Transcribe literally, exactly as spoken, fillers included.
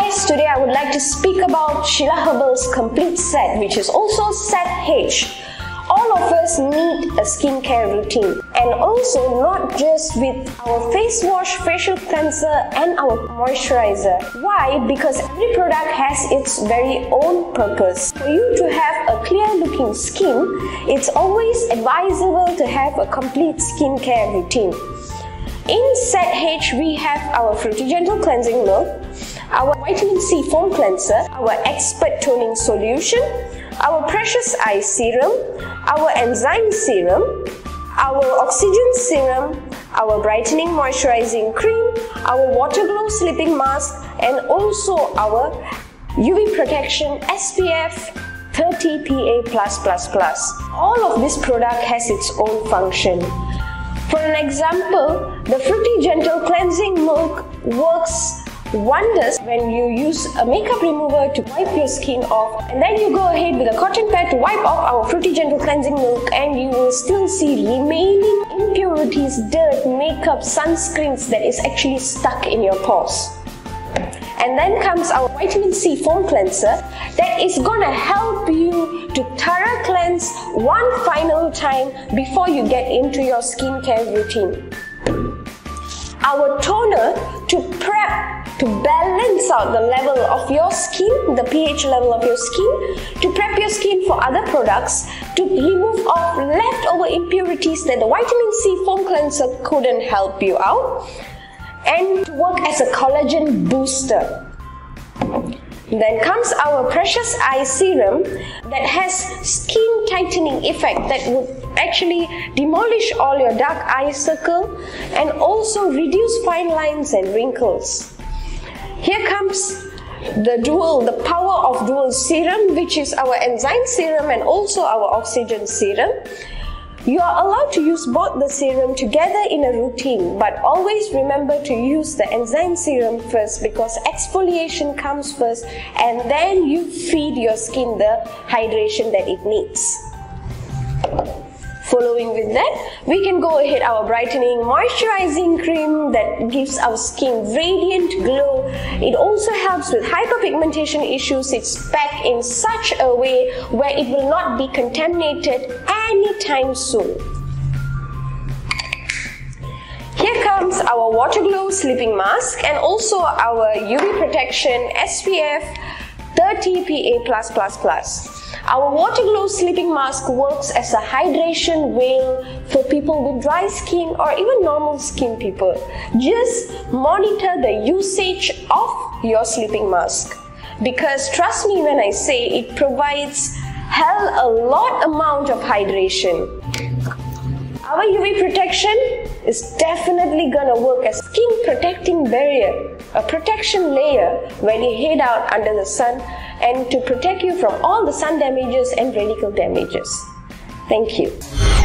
guys, today I would like to speak about Shila Herbal's complete set, which is also set H. All of us need a skincare routine, and also not just with our face wash, facial cleanser and our moisturizer. Why? Because every product has its very own purpose. For you to have a clear looking skin, it's always advisable to have a complete skincare routine. In set H, we have our Fruity Gentle Cleansing Milk, our Vitamin C Foam Cleanser, our Expert Toning Solution, our Precious Eye Serum, our Enzyme Serum, our Oxygen Serum, our Brightening Moisturizing Cream, our Water Glow Sleeping Mask, and also our U V Protection S P F thirty P A plus plus plus. All of this product has its own function. For an example, the Fruity Gentle Cleansing Milk works wonders when you use a makeup remover to wipe your skin off, and then you go ahead with a cotton pad to wipe off our Fruity Gentle Cleansing Milk, and you will still see remaining impurities, dirt, makeup, sunscreens that is actually stuck in your pores. And then comes our Vitamin C Foam Cleanser that is gonna help you to thorough cleanse one final time before you get into your skincare routine. Our toner to prep, to balance out the level of your skin, the pH level of your skin, to prep your skin for other products, to remove off leftover impurities that the Vitamin C Foam Cleanser couldn't help you out, and to work as a collagen booster. Then comes our Precious Eye Serum that has skin tightening effect that would actually demolish all your dark eye circle and also reduce fine lines and wrinkles. Here comes the dual, the power of dual serum, which is our Enzyme Serum and also our Oxygen Serum. You are allowed to use both the serum together in a routine, but always remember to use the Enzyme Serum first, because exfoliation comes first and then you feed your skin the hydration that it needs. Following with that, we can go ahead our brightening moisturizing cream that gives our skin radiant glow. It also helps with hyperpigmentation issues. It's packed in such a way where it will not be contaminated anytime soon. Here comes our Water Glow Sleeping Mask and also our U V Protection S P F thirty P A plus plus plus. Our Water Glow Sleeping Mask works as a hydration veil for people with dry skin or even normal skin people. Just monitor the usage of your sleeping mask, because trust me when I say it provides hell a lot amount of hydration. Our U V protection is definitely gonna work as skin protecting barrier, a protection layer when you head out under the sun, and to protect you from all the sun damages and radical damages. Thank you.